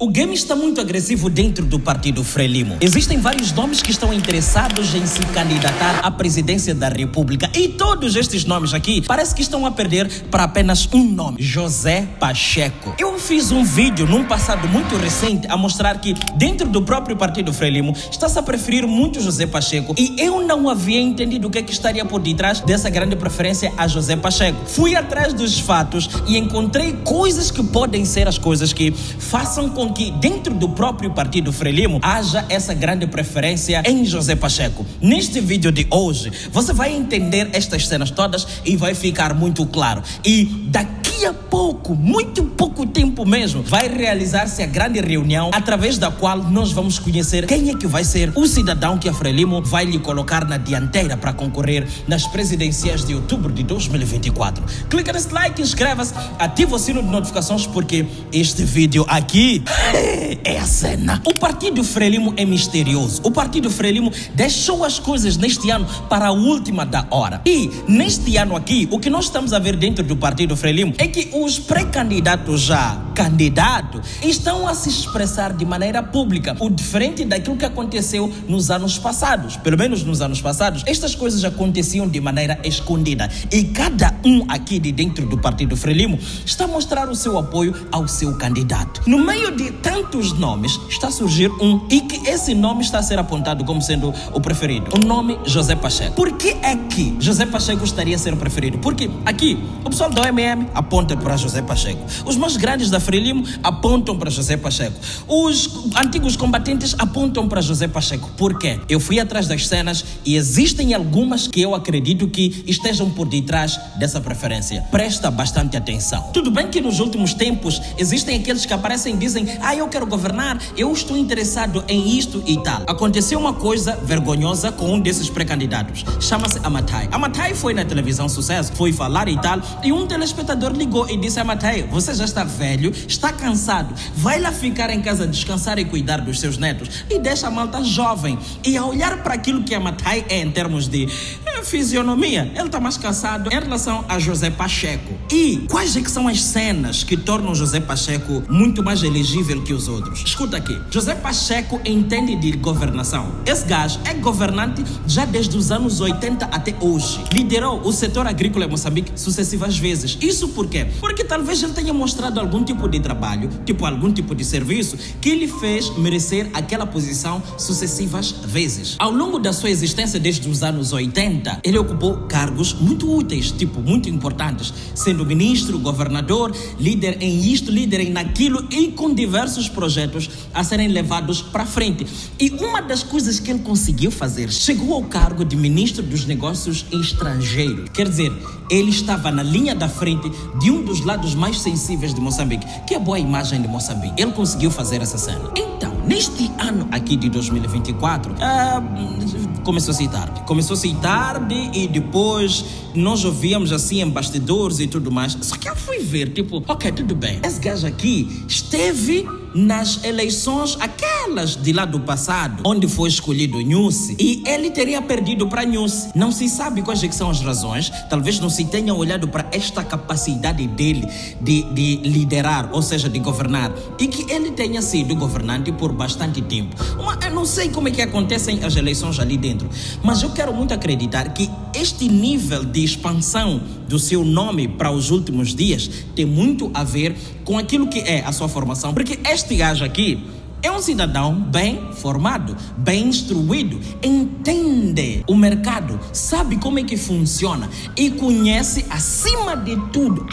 O game está muito agressivo dentro do partido Frelimo. Existem vários nomes que estão interessados em se candidatar à presidência da República. E todos estes nomes aqui parece que estão a perder para apenas um nome: José Pacheco. Eu fiz um vídeo num passado muito recente a mostrar que dentro do próprio partido Frelimo está-se a preferir muito José Pacheco. E eu não havia entendido o que é que estaria por detrás dessa grande preferência a José Pacheco. Fui atrás dos fatos e encontrei coisas que podem ser as coisas que façam com que dentro do próprio partido Frelimo haja essa grande preferência em José Pacheco. Neste vídeo de hoje, você vai entender estas cenas todas e vai ficar muito claro. E daqui a pouco, muito pouco tempo mesmo, vai realizar-se a grande reunião através da qual nós vamos conhecer quem é que vai ser o cidadão que a Frelimo vai lhe colocar na dianteira para concorrer nas presidenciais de outubro de 2024. Clica nesse like, inscreva-se, ativa o sino de notificações porque este vídeo aqui é a cena. O partido Frelimo é misterioso. O partido Frelimo deixou as coisas neste ano para a última da hora. E neste ano aqui, o que nós estamos a ver dentro do partido Frelimo é que os pré-candidatos já candidatos estão a se expressar de maneira pública. O diferente daquilo que aconteceu nos anos passados. Pelo menos nos anos passados, estas coisas aconteciam de maneira escondida. E cada um aqui de dentro do partido Frelimo está a mostrar o seu apoio ao seu candidato. No meio de tantos nomes, está a surgir um e que esse nome está a ser apontado como sendo o preferido. O nome José Pacheco. Por que é que José Pacheco estaria a ser o preferido? Porque aqui, o pessoal do OMM aponta para José Pacheco. Os mais grandes da Frelimo apontam para José Pacheco. Os antigos combatentes apontam para José Pacheco. Por quê? Eu fui atrás das cenas e existem algumas que eu acredito que estejam por detrás dessa preferência. Presta bastante atenção. Tudo bem que nos últimos tempos existem aqueles que aparecem e dizem: eu quero governar, eu estou interessado em isto e tal. Aconteceu uma coisa vergonhosa com um desses pré-candidatos. Chama-se Amatai. Amatai foi na televisão Sucesso, foi falar e tal, e um telespectador ligou e disse: Amatai, você já está velho, está cansado, vai lá ficar em casa descansar e cuidar dos seus netos e deixa a malta jovem. E a olhar para aquilo que Amatai é em termos de fisionomia, ele está mais cansado em relação a José Pacheco. E quais é que são as cenas que tornam José Pacheco muito mais elegível que os outros? Escuta aqui. José Pacheco entende de governação. Esse gajo é governante já desde os anos 80 até hoje. Liderou o setor agrícola em Moçambique sucessivas vezes. Isso por quê? Porque talvez ele tenha mostrado algum tipo de trabalho, tipo algum tipo de serviço, que lhe fez merecer aquela posição sucessivas vezes. Ao longo da sua existência desde os anos 80, ele ocupou cargos muito úteis, tipo muito importantes, sendo ministro, governador, líder em isto, líder em naquilo e com diversos projetos a serem levados para frente. E uma das coisas que ele conseguiu fazer, chegou ao cargo de ministro dos negócios estrangeiros. Quer dizer, ele estava na linha da frente de um dos lados mais sensíveis de Moçambique, que é a boa imagem de Moçambique. Ele conseguiu fazer essa cena. Então, neste ano aqui de 2024, começou-se tarde. Começou-se tarde e depois nós ouvíamos assim em bastidores e tudo mais. Só que eu fui ver, tipo, ok, tudo bem. Esse gajo aqui esteve nas eleições aquelas de lá do passado, onde foi escolhido Nyusi, e ele teria perdido para Nyusi. Não se sabe quais é que são as razões, talvez não se tenha olhado para esta capacidade dele de liderar, ou seja, de governar, e que ele tenha sido governante por bastante tempo. Eu não sei como é que acontecem as eleições ali dentro, mas eu quero muito acreditar que este nível de expansão do seu nome para os últimos dias tem muito a ver com aquilo que é a sua formação, porque este gajo aqui é um cidadão bem formado, bem instruído, entende o mercado, sabe como é que funciona e conhece acima de tudo,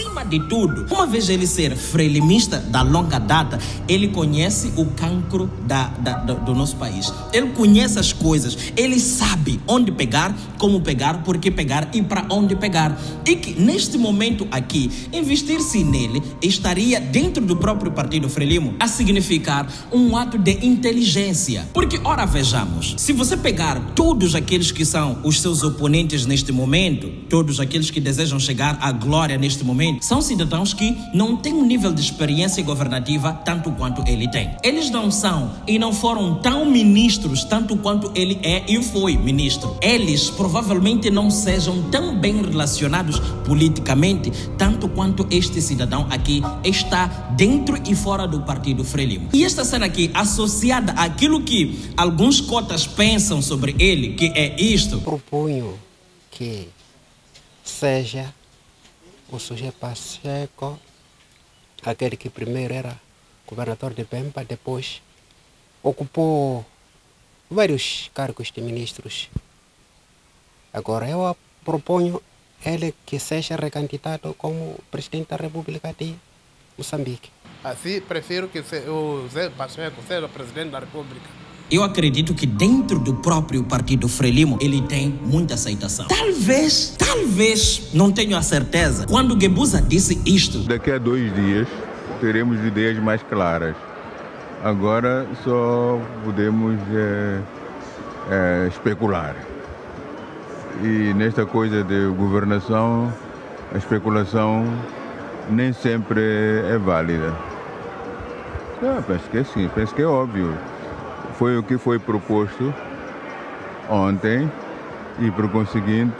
uma vez ele ser frelimista da longa data, ele conhece o cancro do nosso país. Ele conhece as coisas, ele sabe onde pegar, como pegar, por que pegar e para onde pegar. E que neste momento aqui, investir-se nele estaria dentro do próprio partido Frelimo a significar um ato de inteligência. Porque, ora, vejamos, se você pegar todos aqueles que são os seus oponentes neste momento, todos aqueles que desejam chegar à glória neste momento, são cidadãos que não têm um nível de experiência governativa tanto quanto ele tem. Eles não são e não foram tão ministros tanto quanto ele é e foi ministro. Eles provavelmente não sejam tão bem relacionados politicamente tanto quanto este cidadão aqui está dentro e fora do partido Frelimo. E esta cena aqui, associada àquilo que alguns cotas pensam sobre ele, que é isto. Proponho que seja o José Pacheco, aquele que primeiro era governador de Pemba, depois ocupou vários cargos de ministros. Agora eu proponho ele que seja recandidato como presidente da República de Moçambique. Assim, prefiro que o José Pacheco seja o presidente da República. Eu acredito que dentro do próprio partido Frelimo ele tem muita aceitação. Talvez, não tenho a certeza, quando Guebuza disse isto. Daqui a 2 dias teremos ideias mais claras. Agora só podemos especular. E nesta coisa de governação, a especulação nem sempre é válida. Penso que é sim, penso que é óbvio. Foi o que foi proposto ontem e, por conseguinte,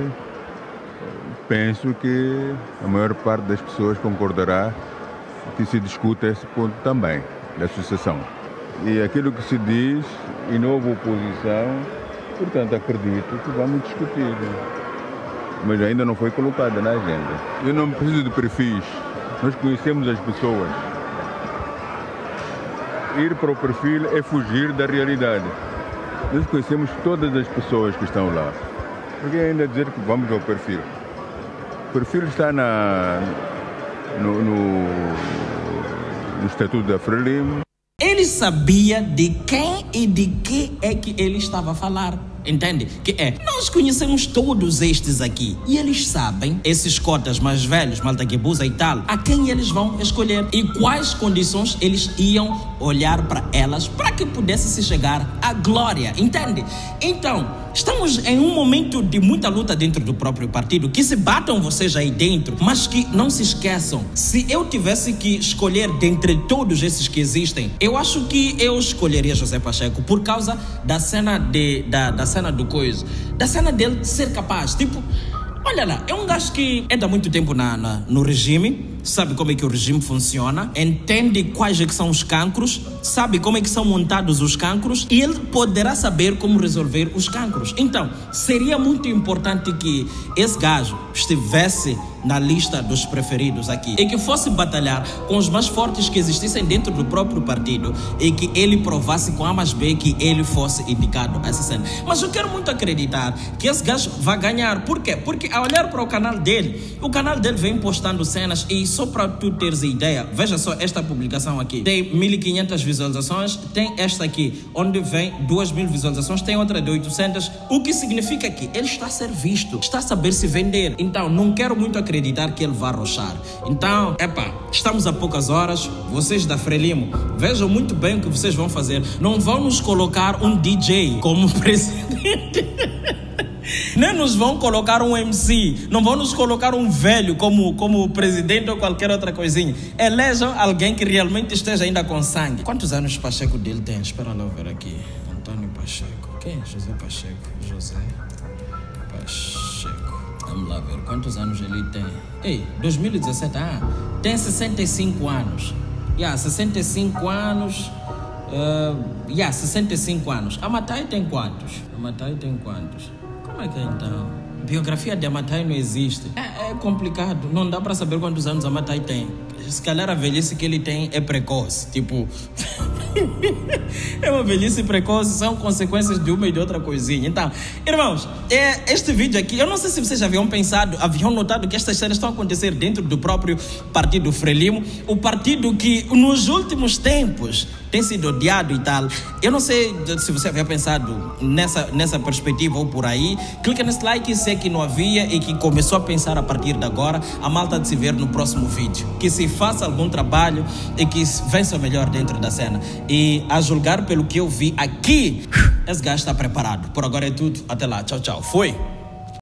penso que a maior parte das pessoas concordará que se discuta esse ponto também, da sucessão. E aquilo que se diz, e não houve oposição, portanto acredito que vamos discutir. Mas ainda não foi colocada na agenda. Eu não preciso de perfis, nós conhecemos as pessoas. Ir para o perfil é fugir da realidade. Nós conhecemos todas as pessoas que estão lá. Por que ainda dizer que vamos ao perfil? O perfil está no Estatuto da Frelimo. Ele sabia de quem e de que é que ele estava a falar. Entende? Que nós conhecemos todos estes aqui. E eles sabem, esses cotas mais velhos, Malta Guebuza e tal, a quem eles vão escolher. E quais condições eles iam olhar para elas para que pudesse se chegar à glória. Entende? Então, estamos em um momento de muita luta dentro do próprio partido. Que se batam vocês aí dentro, mas que não se esqueçam. Se eu tivesse que escolher dentre todos esses que existem, eu acho que eu escolheria José Pacheco por causa da cena da cena dele ser capaz, tipo, olha lá, é um gajo que é há muito tempo no regime, sabe como é que o regime funciona, entende quais é que são os cancros, sabe como é que são montados os cancros e ele poderá saber como resolver os cancros. Então, seria muito importante que esse gajo estivesse na lista dos preferidos aqui e que fosse batalhar com os mais fortes que existissem dentro do próprio partido e que ele provasse com A mais B que ele fosse indicado a essa cena. Mas eu quero muito acreditar que esse gajo vai ganhar. Por quê? Porque ao olhar para o canal dele vem postando cenas e só para tu teres ideia, veja só esta publicação aqui. Tem 1.500 visualizações, tem esta aqui, onde vem 2.000 visualizações, tem outra de 800, o que significa que ele está a ser visto, está a saber se vender. Então, não quero muito acreditar que ele vai arrochar. Então, estamos a poucas horas, vocês da Frelimo, vejam muito bem o que vocês vão fazer. Não vão nos colocar um DJ como presidente. Nem nos vão colocar um MC, não vão nos colocar um velho como presidente ou qualquer outra coisinha. Elejam alguém que realmente esteja ainda com sangue. Quantos anos Pacheco dele tem? Espera lá ver aqui. Antônio Pacheco. Quem é José Pacheco? José Pacheco. Vamos lá ver quantos anos ele tem. Ei, 2017, tem 65 anos. 65 anos. 65 anos. A Matai tem quantos? Como é que é então? Biografia de Amatai não existe. É complicado. Não dá para saber quantos anos a Amatai tem. Se calhar a velhice que ele tem é precoce. Tipo... é uma velhice precoce. São consequências de uma e de outra coisinha. Então, irmãos, este vídeo aqui, eu não sei se vocês já haviam notado que estas cenas estão a acontecer dentro do próprio partido Frelimo. O partido que nos últimos tempos tem sido odiado e tal. Eu não sei se você havia pensado nessa perspectiva ou por aí. Clica nesse like se é que não havia e que começou a pensar a partir de agora. A malta de se ver no próximo vídeo. Que se faça algum trabalho e que vença o melhor dentro da cena. E a julgar pelo que eu vi aqui, esse gajo está preparado. Por agora é tudo. Até lá. Tchau, tchau. Fui.